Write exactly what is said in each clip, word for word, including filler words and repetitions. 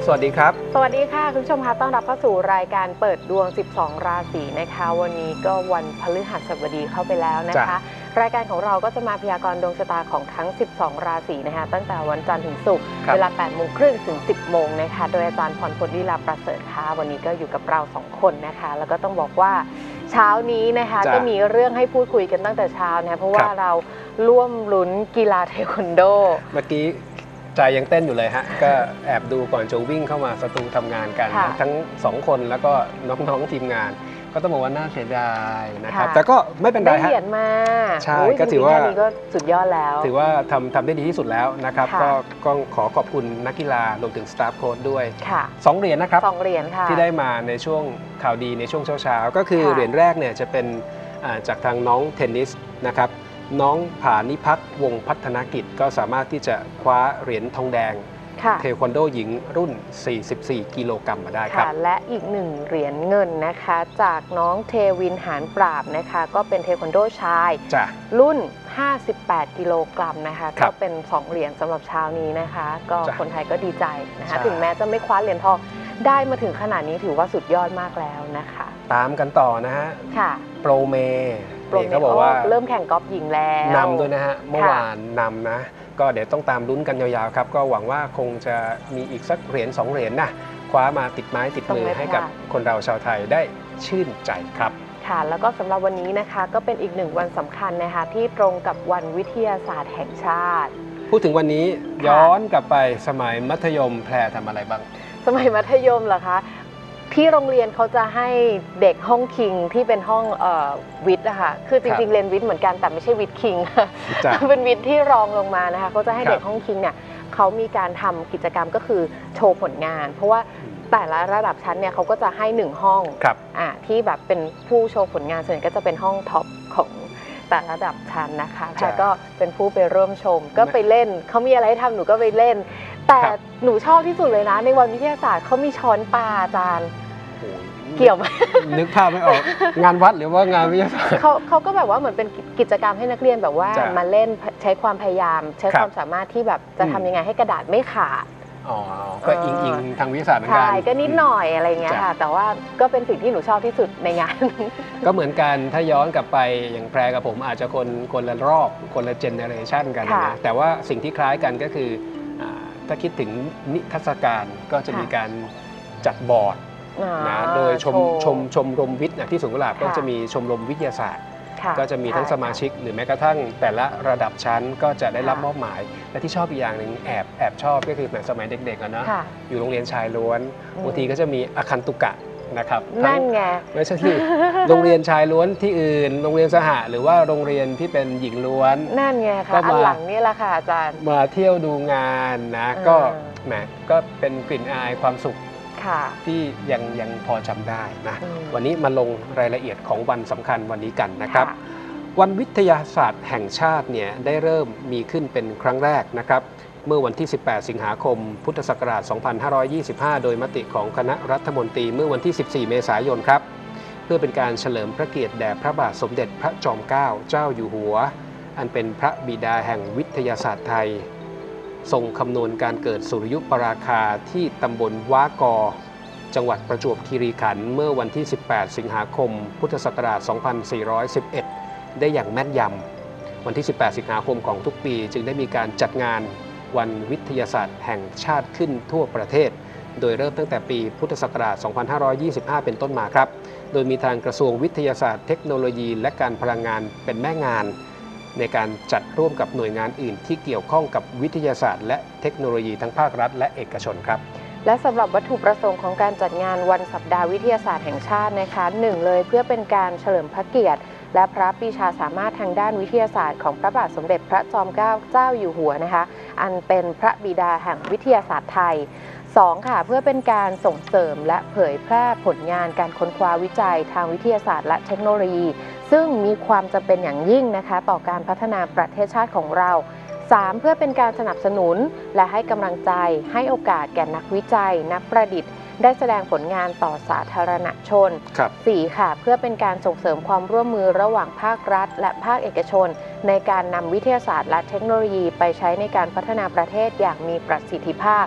สวัสดีครับสวัสดีค่ะคุณผู้ชมคะต้อนรับเข้าสู่รายการเปิดดวงสิบสองราศีนะคะวันนี้ก็วันพฤหัสบดีเข้าไปแล้วนะคะรายการของเราก็จะมาพยากรณ์ดวงชะตาของทั้งสิบสองราศีนะคะตั้งแต่วันจันทร์ถึงศุกร์เวลาแปดโมงครึ่งถึงสิบโมงนะคะโดยอาจารย์พรพลลีลาประเสริฐค่ะวันนี้ก็อยู่กับเราสองคนนะคะแล้วก็ต้องบอกว่าเช้านี้นะคะก็มีเรื่องให้พูดคุยกันตั้งแต่เช้านะเพราะว่าเราร่วมลุ้นกีฬาเทควันโดเมื่อกี้ใจยังเต้นอยู่เลยฮะก็แอบดูก่อนจะวิ่งเข้ามาสตูทำงานกันทั้งสองคนแล้วก็น้องๆทีมงานก็ต้องบอกว่าน่าเสียดายนะครับแต่ก็ไม่เป็นไรฮะได้เหรียญมาใช่ก็ถือว่านี้ก็สุดยอดแล้วถือว่าทำทำได้ดีที่สุดแล้วนะครับก็ก็ขอขอบคุณนักกีฬารวมถึงสตาฟโค้ชด้วยสองเหรียญนะครับสองเหรียญค่ะที่ได้มาในช่วงข่าวดีในช่วงเช้าๆก็คือเหรียญแรกเนี่ยจะเป็นจากทางน้องเทนนิสนะครับน้องผานิพัฒน์วงพัฒนกิจก็สามารถที่จะคว้าเหรียญทองแดงเทควันโดหญิงรุ่นสี่สิบสี่กิโลกรัมมาได้ครับและอีกหนึ่งเหรียญเงินนะคะจากน้องเทวินหานปราบนะคะก็เป็นเทควันโดชายรุ่นห้าสิบแปดกิโลกรัมนะคะก็เป็นสองเหรียญสำหรับเช้านี้นะคะก็คนไทยก็ดีใจนะคะถึงแม้จะไม่คว้าเหรียญทองได้มาถึงขนาดนี้ถือว่าสุดยอดมากแล้วนะคะตามกันต่อนะฮะโปรเมเขาบอกว่าเริ่มแข่งกอล์ฟหญิงแล้วนำด้วยนะฮะเมื่อวานนำนะก็เดี๋ยวต้องตามลุ้นกันยาวๆครับก็หวังว่าคงจะมีอีกสักเหรียญสองเหรียญนะคว้ามาติดไม้ติดมือให้กับคนเราชาวไทยได้ชื่นใจครับค่ะแล้วก็สำหรับวันนี้นะคะก็เป็นอีกหนึ่งวันสำคัญนะคะที่ตรงกับวันวิทยาศาสตร์แห่งชาติพูดถึงวันนี้ย้อนกลับไปสมัยมัธยมแพรทำอะไรบ้างสมัยมัธยมเหรอคะที่โรงเรียนเขาจะให้เด็กห้องคิงที่เป็นห้องวิทย์นะคะคือจริงๆเรียนวิทย์เหมือนกันแต่ไม่ใช่วิทย์คิงเป็นวิทย์ที่รองลงมานะคะเขาจะให้เด็กห้องคิงเนี่ยเขามีการทำกิจกรรมก็คือโชว์ผลงานเพราะว่าแต่ละระดับชั้นเนี่ยเขาก็จะให้หนึ่งห้องที่แบบเป็นผู้โชว์ผลงานส่วนใหญ่ก็จะเป็นห้องท็อปของแต่ระดับชั้นนะคะแพรก็เป็นผู้ไปร่วมชมก็ไปเล่นเขามีอะไรให้ทำหนูก็ไปเล่นแต่หนูชอบที่สุดเลยนะในวันวิทยาศาสตร์เขามีช้อนปลาอาจารย์เกี่ยวไหมนึกภาพไม่ออกงานวัดหรือว่างานวิทยาศาสตร์เขาเขาก็แบบว่าเหมือนเป็นกิจกรรมให้นักเรียนแบบว่ามาเล่นใช้ความพยายามใช้ความสามารถที่แบบจะทำยังไงให้กระดาษไม่ขาดอ๋อก็อิงอิงทางวิทยาศาสตร์เหมือนกันใช่ก็นิดหน่อยอะไรเงี้ยค่ะแต่ว่าก็เป็นสิ่งที่หนูชอบที่สุดในงานก็เหมือนกันถ้าย้อนกลับไปอย่างแพรกับผมอาจจะคนคนละรอบคนละเจเนอเรชันกันนะแต่ว่าสิ่งที่คล้ายกันก็คือถ้าคิดถึงนิทรรศการก็จะมีการจัดบอร์ดนะโดยชมชมชมรมวิทย์ที่สวนกุหลาบก็จะมีชมรมวิทยาศาสตร์ก็จะมีทั้งสมาชิกหรือแม้กระทั่งแต่ละระดับชั้นก็จะได้รับมอบหมายและที่ชอบอีกอย่างหนึ่งแอบแอบชอบก็คือแบบสมัยเด็กๆนะอยู่โรงเรียนชายล้วนบางทีก็จะมีอาคันตุกะนะครับนั่นไงไม่ใช่ที่โรงเรียนชายล้วนที่อื่นโรงเรียนสหะหรือว่าโรงเรียนที่เป็นหญิงล้วนนั่นไงค่ะอันหลังนี่แหละค่ะอาจารย์มาเที่ยวดูงานนะก็แหมก็เป็นกลิ่นอายความสุขที่ยังยังพอจำได้นะวันนี้มาลงรายละเอียดของวันสำคัญวันนี้กันนะครับวันวิทยาศาสตร์แห่งชาติเนี่ยได้เริ่มมีขึ้นเป็นครั้งแรกนะครับเมื่อวันที่สิบแปดสิงหาคมพุทธศักราชสองพันห้าร้อยยี่สิบห้าโดยมติของคณะรัฐมนตรีเมื่อวันที่สิบสี่เมษายนครับเพื่อเป็นการเฉลิมพระเกียรติแด่พระบาทสมเด็จพระจอมเกล้าเจ้าอยู่หัวอันเป็นพระบิดาแห่งวิทยาศาสตร์ไทยทรงคำนวณการเกิดสุริยุปราคาที่ตำบลว้ากอจังหวัดประจวบคีรีขันธ์เมื่อวันที่สิบแปดสิงหาคมพุทธศักราชสองพันสี่ร้อยสิบเอ็ดได้อย่างแม่นยำวันที่สิบแปดสิงหาคมของทุกปีจึงได้มีการจัดงานวันวิทยาศาสตร์แห่งชาติขึ้นทั่วประเทศโดยเริ่มตั้งแต่ปีพุทธศักราชสองพันห้าร้อยยี่สิบห้าเป็นต้นมาครับโดยมีทางกระทรวงวิทยาศาสตร์เทคโนโลยีและการพลังงานเป็นแม่งานในการจัดร่วมกับหน่วยงานอื่นที่เกี่ยวข้องกับวิทยาศาสตร์และเทคโนโลยีทั้งภาครัฐและเอกชนครับและสำหรับวัตถุประสงค์ของการจัดงานวันสัปดาห์วิทยาศาสตร์แห่งชาตินะคะหนึ่งเลยเพื่อเป็นการเฉลิมพระเกียรติและพระปรีชาสามารถทางด้านวิทยาศาสตร์ของพระบาทสมเด็จพระจอมเกล้าเจ้าอยู่หัวนะคะอันเป็นพระบิดาแห่งวิทยาศาสตร์ไทยสองค่ะเพื่อเป็นการส่งเสริมและเผยแพร่ผลงานการค้นคว้าวิจัยทางวิทยาศาสตร์และเทคโนโลยีซึ่งมีความจำเป็นอย่างยิ่งนะคะต่อการพัฒนาประเทศชาติของเราสามเพื่อเป็นการสนับสนุนและให้กำลังใจให้โอกาสแก่นักวิจัยนักประดิษฐ์ได้แสดงผลงานต่อสาธารณชน สี่ค่ะเพื่อเป็นการส่งเสริมความร่วมมือระหว่างภาครัฐและภาคเอกชนในการนำวิทยาศาสตร์และเทคโนโลยีไปใช้ในการพัฒนาประเทศอย่างมีประสิทธิภาพ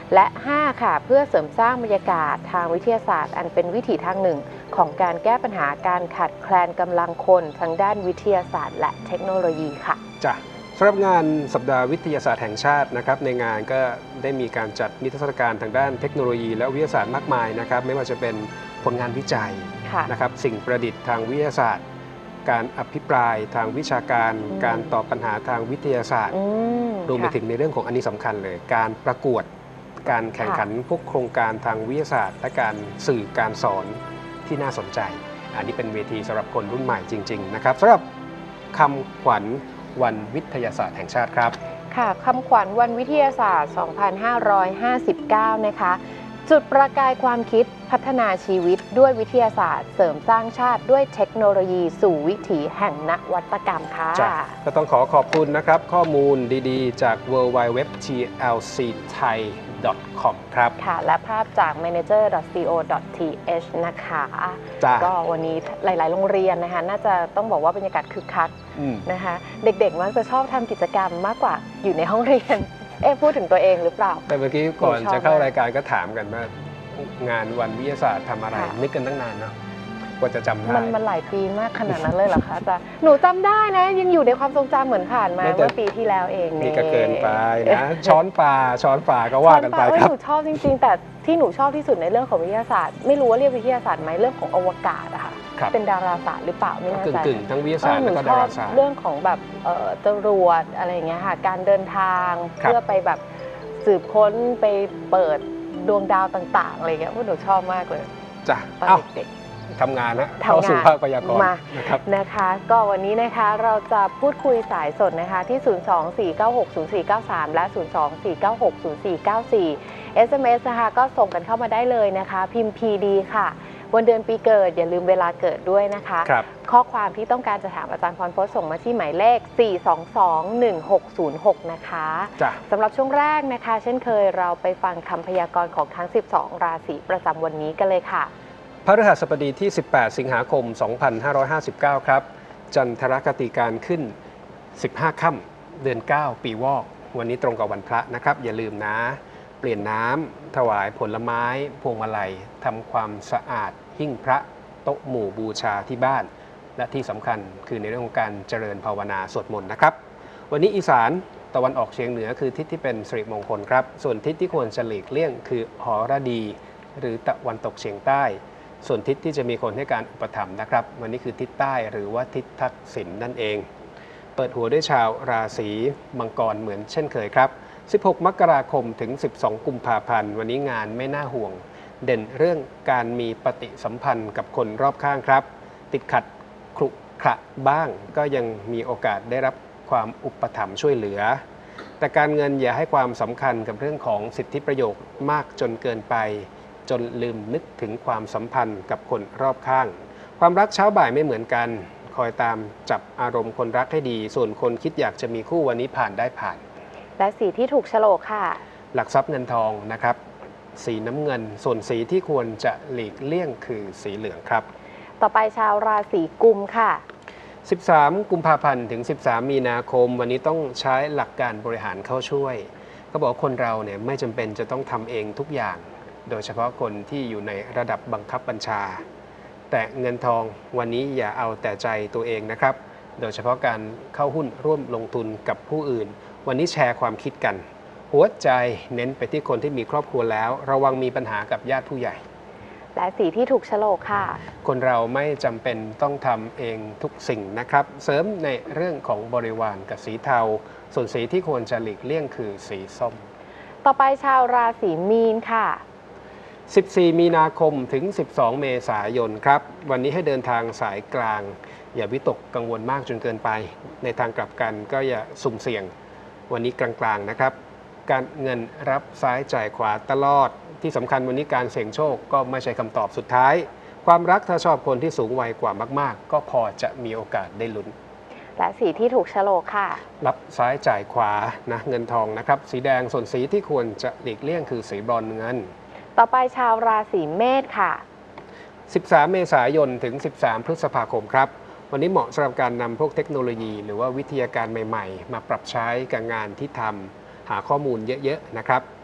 และห้าค่ะเพื่อเสริมสร้างบรรยากาศทางวิทยาศาสตร์อันเป็นวิถีทางหนึ่งของการแก้ปัญหาการขาดแคลนกำลังคนทางด้านวิทยาศาสตร์และเทคโนโลยีค่ะจ้ะสำหรับงานสัปดาห์วิทยาศาสตร์แห่งชาตินะครับในงานก็ได้มีการจัดนิทรรศการทางด้านเทคโนโลยีและวิทยาศาสตร์มากมายนะครับไม่ว่าจะเป็นผลงานวิจัยนะครับสิ่งประดิษฐ์ทางวิทยาศาสตร์การอภิปรายทางวิชาการการตอบปัญหาทางวิทยาศาสตร์รวมไปถึงในเรื่องของอันนี้สำคัญเลยการประกวดการแข่งขันพวกโครงการทางวิทยาศาสตร์และการสื่อการสอนที่น่าสนใจอันนี้เป็นเวทีสำหรับคนรุ่นใหม่จริงๆนะครับสำหรับคำขวัญวันวิทยาศาสตร์แห่งชาติครับค่ะคำขวัญวันวิทยาศาสตร์ สองพันห้าร้อยห้าสิบเก้า นะคะจุดประกายความคิดพัฒนาชีวิตด้วยวิทยาศาสตร์เสริมสร้างชาติด้วยเทคโนโลยีสู่วิถีแห่งนวัตกรรมค่ะก็ต้องขอขอบคุณนะครับข้อมูลดีๆจาก ดับเบิลยู ดับเบิลยู ดับเบิลยู ดอท ที แอล ซี ไทย ดอท คอม ครับค่ะและภาพจาก แมเนเจอร์ ดอท ซี โอ ดอท ที เอช นะคะก็วันนี้หลายๆโรงเรียนนะคะน่าจะต้องบอกว่าบรรยากาศคึกคักนะคะเด็กๆมักจะชอบทำกิจกรรมมากกว่าอยู่ในห้องเรียนเอ๊ะพูดถึงตัวเองหรือเปล่าแต่เมื่อกี้ก่อนจะเข้ารายการก็ถามกันว่างานวันวิทยาศาสตร์ทำอะไรนึกกันตั้งนานเนาะกว่าจะจำได้มันมันหลายปีมากขนาดนั้นเลยเหรอคะจ๊ะหนูจำได้นะยังอยู่ในความทรงจำเหมือนผ่านมาเมื่อปีที่แล้วเองนี่ก็เกินไปนะช้อนปลาช้อนปลาก็ว่ากันไปครับหนูชอบจริงๆแต่ที่หนูชอบที่สุดในเรื่องของวิทยาศาสตร์ไม่รู้ว่าเรียกวิทยาศาสตร์ไหมเรื่องของอวกาศอะค่ะเป็นดาราศาสตร์หรือเปล่าไม่แน่ใจกึ่งๆทั้งวิทยาศาสตร์และก็ดาราศาสตร์เรื่องของแบบจรวดอะไรอย่างเงี้ยค่ะการเดินทางเพื่อไปแบบสืบค้นไปเปิดดวงดาวต่างๆอะไรเงี้ยพวกหนูชอบมากเลยจ้ะตอนเด็กๆทำงานนะเข้าสู่ภาคพยากรณ์นะครับนะคะก็วันนี้นะคะเราจะพูดคุยสายสดนะคะที่ ศูนย์ สอง สี่ เก้า หก ศูนย์ สี่ เก้า สาม และ ศูนย์ สอง สี่ เก้า หก ศูนย์ สี่ เก้า สี่ เอส เอ็ม เอส นะคะก็ส่งกันเข้ามาได้เลยนะคะพิมพ์ พี ดี ค่ะวันเดือนปีเกิดอย่าลืมเวลาเกิดด้วยนะคะข้อความที่ต้องการจะถามอาจารย์พรพจน์ส่งมาที่หมายเลข สี่ สอง สอง หนึ่ง หก ศูนย์ หก นะคะสำหรับช่วงแรกนะคะเช่นเคยเราไปฟังคำพยากรณ์ของทั้งสิบสองราศีประจำวันนี้กันเลยค่ะพฤหัสบดีที่สิบแปดสิงหาคมสองพันห้าร้อยห้าสิบเก้าครับจันทรคติการขึ้นสิบห้าค่ำเดือนเก้าปีวอกวันนี้ตรงกับวันพระนะครับอย่าลืมนะเปลี่ยนน้ำถวายผลไม้พวงมาลัยทำความสะอาดหิ้งพระโต๊ะหมู่บูชาที่บ้านและที่สำคัญคือในเรื่องของการเจริญภาวนาสวดมนต์นะครับวันนี้อีสานตะวันออกเฉียงเหนือคือทิศที่เป็นสิริมงคลครับส่วนทิศที่ควรจะหลีกเลี่ยงคือหรดีหรือตะวันตกเฉียงใต้ส่วนทิศที่จะมีคนให้การอุปถัมภ์นะครับวันนี้คือทิศใต้หรือว่าทิศทักษิณ นั่นเองเปิดหัวด้วยชาวราศีมังกรเหมือนเช่นเคยครับสิบหกมกราคมถึงสิบสองกุมภาพันธ์วันนี้งานไม่น่าห่วงเด่นเรื่องการมีปฏิสัมพันธ์กับคนรอบข้างครับติดขัดขรุขระบ้างก็ยังมีโอกาสได้รับความอุปถัมภ์ช่วยเหลือแต่การเงินอย่าให้ความสำคัญกับเรื่องของสิทธิประโยชน์มากจนเกินไปจนลืมนึกถึงความสัมพันธ์กับคนรอบข้างความรักเช้าบ่ายไม่เหมือนกันคอยตามจับอารมณ์คนรักให้ดีส่วนคนคิดอยากจะมีคู่วันนี้ผ่านได้ผ่านและสีที่ถูกโฉลกค่ะหลักทรัพย์เงินทองนะครับสีน้ำเงินส่วนสีที่ควรจะหลีกเลี่ยงคือสีเหลืองครับต่อไปชาวราศีกุมค่ะสิบสามกุมภาพันธ์ถึงสิบสามมีนาคมวันนี้ต้องใช้หลักการบริหารเข้าช่วยก็บอกคนเราเนี่ยไม่จำเป็นจะต้องทำเองทุกอย่างโดยเฉพาะคนที่อยู่ในระดับบังคับบัญชาแต่เงินทองวันนี้อย่าเอาแต่ใจตัวเองนะครับโดยเฉพาะการเข้าหุ้นร่วมลงทุนกับผู้อื่นวันนี้แชร์ความคิดกันหัวใจเน้นไปที่คนที่มีครอบครัวแล้วระวังมีปัญหากับญาติผู้ใหญ่และสีที่ถูกโฉลกค่ะคนเราไม่จำเป็นต้องทำเองทุกสิ่งนะครับเสริมในเรื่องของบริวารกับสีเทาส่วนสีที่ควรจะหลีกเลี่ยงคือสีส้มต่อไปชาวราศีมีนค่ะสิบสี่มีนาคมถึงสิบสองเมษายนครับวันนี้ให้เดินทางสายกลางอย่าวิตกกังวลมากจนเกินไปในทางกลับกันก็อย่าสุ่มเสี่ยงวันนี้กลางๆนะครับการเงินรับซ้ายจ่ายขวาตลอดที่สำคัญวันนี้การเสี่ยงโชคก็ไม่ใช่คำตอบสุดท้ายความรักถ้าชอบคนที่สูงวัยกว่ามากๆก็พอจะมีโอกาสได้ลุ้นและสีที่ถูกโฉลกค่ะรับซ้ายจ่ายขวานะเงินทองนะครับสีแดงส่วนสีที่ควรจะหลีกเลี่ยงคือสีบรอนซ์เงินต่อไปชาวราศีเมษค่ะสิบสามเมษายนถึงสิบสามพฤษภาคมครับวันนี้เหมาะสำหรับการนำพวกเทคโนโลยีหรือว่าวิทยาการใหม่ๆมาปรับใช้กับงานที่ทำหาข้อมูลเยอะๆนะครับ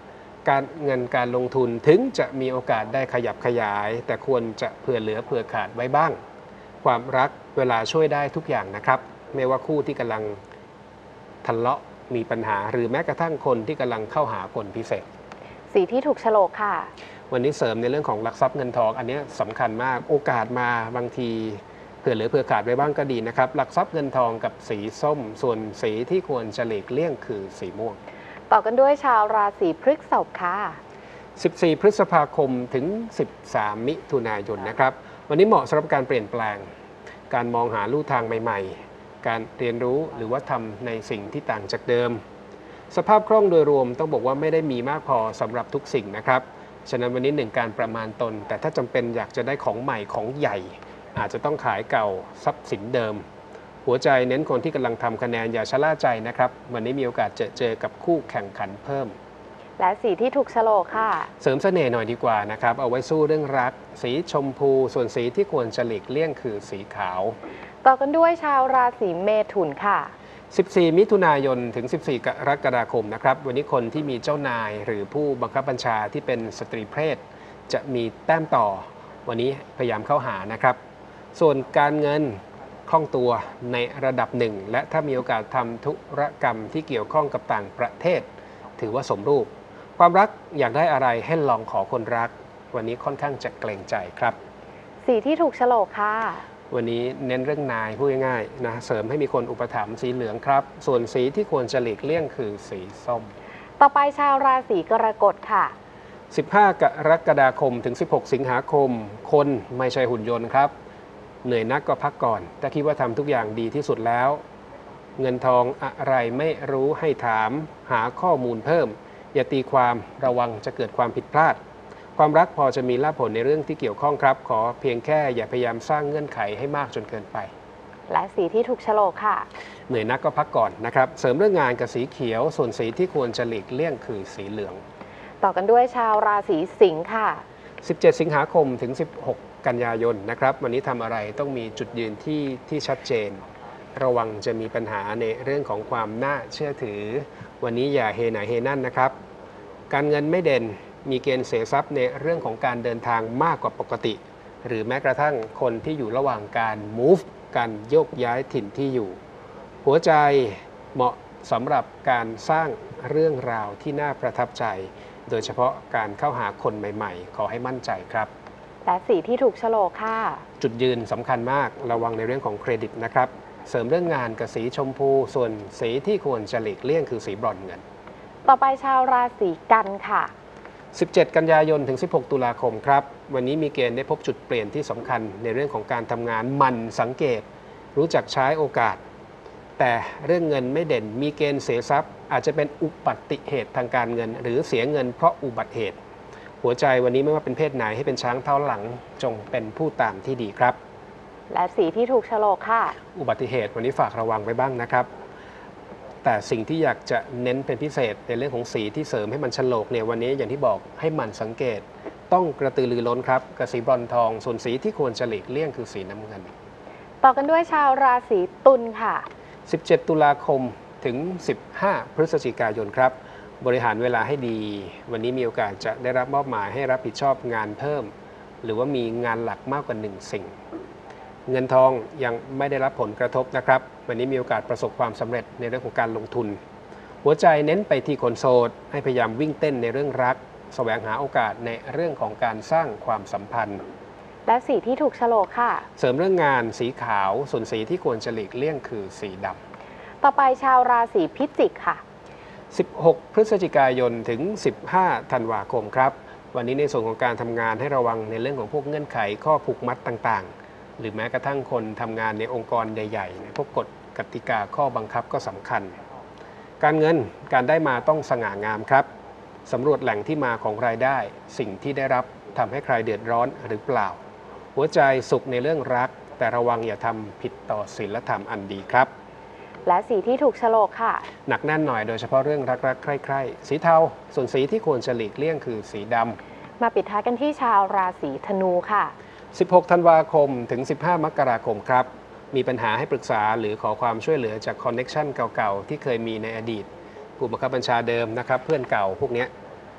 การเงินการลงทุนถึงจะมีโอกาสได้ขยับขยายแต่ควรจะเผื่อเหลือเผื่อขาดไว้บ้างความรักเวลาช่วยได้ทุกอย่างนะครับไม่ว่าคู่ที่กำลังทะเลาะมีปัญหาหรือแม้กระทั่งคนที่กำลังเข้าหาคนพิเศษสีที่ถูกโฉลกค่ะวันนี้เสริมในเรื่องของหลักทรัพย์เงินทองอันนี้สำคัญมากโอกาสมาบางทีเผื่อเหลือเผื่อขาดไว้บ้างก็ดีนะครับหลักทรัพย์เงินทองกับสีส้มส่วนสีที่ควรจะหลีกเลี่ยงคือสีม่วงต่อกันด้วยชาวราศีพฤษภค่ะสิบสี่พฤษภาคมถึงสิบสามมิถุนายนนะครับวันนี้เหมาะสำหรับการเปลี่ยนแปลงการมองหาลู่ทางใหม่ๆการเรียนรู้หรือว่าทำในสิ่งที่ต่างจากเดิมสภาพคล่องโดยรวมต้องบอกว่าไม่ได้มีมากพอสำหรับทุกสิ่งนะครับฉะนั้นวันนี้หนึ่งการประมาณตนแต่ถ้าจำเป็นอยากจะได้ของใหม่ของใหญ่อาจจะต้องขายเก่าทรัพย์สินเดิมหัวใจเน้นคนที่กำลังทำคะแนนอย่าชะล่าใจนะครับวันนี้มีโอกาสเจอเจอกับคู่แข่งขันเพิ่มและสีที่ถูกโฉลกค่ะเสริมเสน่ห์หน่อยดีกว่านะครับเอาไว้สู้เรื่องรักสีชมพูส่วนสีที่ควรจะหลีกเลี่ยงคือสีขาวต่อกันด้วยชาวราศีเมถุนค่ะสิบสี่มิถุนายนถึงสิบสี่กรกฎาคมนะครับวันนี้คนที่มีเจ้านายหรือผู้บังคับบัญชาที่เป็นสตรีเพศจะมีแต้มต่อวันนี้พยายามเข้าหานะครับส่วนการเงินคล่องตัวในระดับหนึ่งและถ้ามีโอกาสทำธุรกรรมที่เกี่ยวข้องกับต่างประเทศถือว่าสมรูปความรักอยากได้อะไรให้ลองขอคนรักวันนี้ค่อนข้างจะเกรงใจครับสีที่ถูกโฉลกค่ะวันนี้เน้นเรื่องนายพูดง่ายๆนะเสริมให้มีคนอุปถัมภ์สีเหลืองครับส่วนสีที่ควรจะหลีกเลี่ยงคือสีส้มต่อไปชาวราศีกรกฎค่ะสิบห้ากรกฎาคมถึงสิบหกสิงหาคมคนไม่ใช่หุ่นยนต์ครับเหนื่อยนักก็พักก่อนแต่คิดว่าทำทุกอย่างดีที่สุดแล้วเงินทองอะไรไม่รู้ให้ถามหาข้อมูลเพิ่มอย่าตีความระวังจะเกิดความผิดพลาดความรักพอจะมีลาภผลในเรื่องที่เกี่ยวข้องครับขอเพียงแค่อย่าพยายามสร้างเงื่อนไขให้มากจนเกินไปและสีที่ถูกโฉลกค่ะเหนื่อยนักก็พักก่อนนะครับเสริมเรื่องงานกับสีเขียวส่วนสีที่ควรจะหลีกเลี่ยงคือสีเหลืองต่อกันด้วยชาวราศีสิงค์ค่ะสิบเจ็ดสิงหาคมถึงสิบหกกันยายนนะครับวันนี้ทำอะไรต้องมีจุดยืนที่ที่ชัดเจนระวังจะมีปัญหาในเรื่องของความน่าเชื่อถือวันนี้อย่าเฮไหนเฮนั่นนะครับการเงินไม่เด่นมีเกณฑ์เสียทรัพย์ในเรื่องของการเดินทางมากกว่าปกติหรือแม้กระทั่งคนที่อยู่ระหว่างการ move การโยกย้ายถิ่นที่อยู่หัวใจเหมาะสำหรับการสร้างเรื่องราวที่น่าประทับใจโดยเฉพาะการเข้าหาคนใหม่ๆขอให้มั่นใจครับและสีที่ถูกโฉลกค่ะจุดยืนสำคัญมากระวังในเรื่องของเครดิตนะครับเสริมเรื่องงานกับสีชมพูส่วนสีที่ควรจะหลีกเลี่ยงคือสีบรอนซ์เงินต่อไปชาวราศีกันค่ะสิบเจ็ดกันยายนถึงสิบหกตุลาคมครับวันนี้มีเกณฑ์ได้พบจุดเปลี่ยนที่สำคัญในเรื่องของการทำงานมันสังเกตรู้จักใช้โอกาสแต่เรื่องเงินไม่เด่นมีเกณฑ์เสียทรัพย์อาจจะเป็นอุบัติเหตุทางการเงินหรือเสียเงินเพราะอุบัติเหตุหัวใจวันนี้ไม่ว่าเป็นเพศไหนให้เป็นช้างเท้าหลังจงเป็นผู้ตามที่ดีครับและสีที่ถูกโฉลกค่ะอุบัติเหตุวันนี้ฝากระวังไว้บ้างนะครับแต่สิ่งที่อยากจะเน้นเป็นพิเศษในเรื่องของสีที่เสริมให้มันโฉลกเนี่ยวันนี้อย่างที่บอกให้มันสังเกตต้องกระตือรือร้นครับกับสีบรอนซ์ทองส่วนสีที่ควรจะหลีกเลี่ยงคือสีน้ำเงินต่อกันด้วยชาวราศีตุลค่ะสิบเจ็ดตุลาคมถึงสิบห้าพฤศจิกายนครับบริหารเวลาให้ดีวันนี้มีโอกาสจะได้รับมอบหมายให้รับผิดชอบงานเพิ่มหรือว่ามีงานหลักมากกว่าหนึ่งสิ่งเงินทองยังไม่ได้รับผลกระทบนะครับวันนี้มีโอกาสประสบความสำเร็จในเรื่องของการลงทุนหัวใจเน้นไปที่คนโสดให้พยายามวิ่งเต้นในเรื่องรักแสวงหาโอกาสในเรื่องของการสร้างความสัมพันธ์และสีที่ถูกโฉลกค่ะเสริมเรื่องงานสีขาวส่วนสีที่ควรจะหลีกเลี่ยงคือสีดำต่อไปชาวราศีพิจิกค่ะสิบหกพฤศจิกายนถึงสิบห้าธันวาคมครับวันนี้ในส่วนของการทำงานให้ระวังในเรื่องของพวกเงื่อนไขข้อผูกมัดต่างๆหรือแม้กระทั่งคนทำงานในองค์กรใหญ่ๆพวกกฎกติกาข้อบังคับก็สำคัญการเงินการได้มาต้องสง่างามครับสำรวจแหล่งที่มาของรายได้สิ่งที่ได้รับทำให้ใครเดือดร้อนหรือเปล่าหัวใจสุขในเรื่องรักแต่ระวังอย่าทำผิดต่อศีลธรรมอันดีครับและสีที่ถูกโฉลกค่ะหนักแน่นหน่อยโดยเฉพาะเรื่องรักๆใคร่ๆสีเทาส่วนสีที่ควรจะหลีกเลี่ยงคือสีดำมาปิดท้ายกันที่ชาวราศีธนูค่ะสิบหกธันวาคมถึงสิบห้ามกราคมครับมีปัญหาให้ปรึกษาหรือขอความช่วยเหลือจากคอนเน็กชันเก่าๆที่เคยมีในอดีตผู้บังคับบัญชาเดิมนะครับเพื่อนเก่าพวกนี้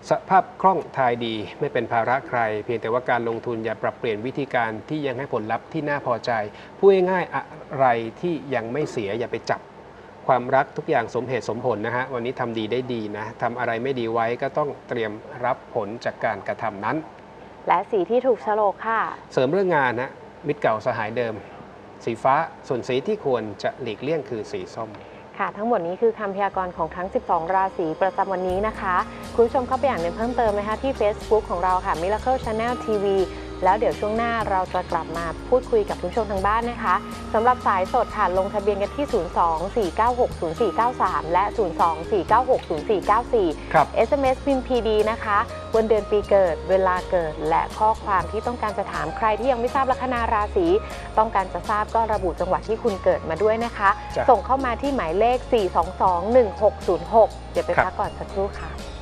สภาพคล่องทายดีไม่เป็นภาระใครเพียงแต่ว่าการลงทุนอย่าปรับเปลี่ยนวิธีการที่ยังให้ผลลัพธ์ที่น่าพอใจพูดง่ายๆอะไรที่ยังไม่เสียอย่าไปจับความรักทุกอย่างสมเหตุสมผลนะฮะวันนี้ทำดีได้ดีนะทำอะไรไม่ดีไว้ก็ต้องเตรียมรับผลจากการกระทำนั้นและสีที่ถูกโฉลกค่ะเสริมเรื่องงานนะมิตรเก่าสหายเดิมสีฟ้าส่วนสีที่ควรจะหลีกเลี่ยงคือสีส้มค่ะทั้งหมดนี้คือคำพยากรณ์ของทั้งสิบสองราศีประจำวันนี้นะคะคุณผู้ชมเข้าไปอ่านเพิ่มเติมนะคะที่ Facebook ของเราค่ะ Miracle Channel ที วี แล้วเดี๋ยวช่วงหน้าเราจะกลับมาพูดคุยกับคุณผู้ชมทางบ้านนะคะสำหรับสายสดค่ะลงทะเบียนกันที่ ศูนย์ สอง สี่ เก้า หก ศูนย์ สี่ เก้า สาม และ ศูนย์ สอง สี่ เก้า หก ศูนย์ สี่ เก้า สี่ครับเอส เอ็ม เอส พิมพ์ พี ดี นะคะวันเดือนปีเกิดเวลาเกิดและข้อความที่ต้องการจะถามใครที่ยังไม่ทราบลัคนาราศีต้องการจะทราบก็ระบุจังหวัดที่คุณเกิดมาด้วยนะคะส่งเข้ามาที่หมายเลข สี่ สอง สอง หนึ่ง หก ศูนย์ หก เดี๋ยวไปพักก่อนสักครู่ค่ะ